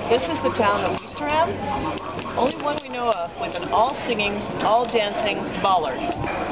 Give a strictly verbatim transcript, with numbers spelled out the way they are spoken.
This is the town of Ouistreham, only one we know of with an all-singing, all-dancing Bollard.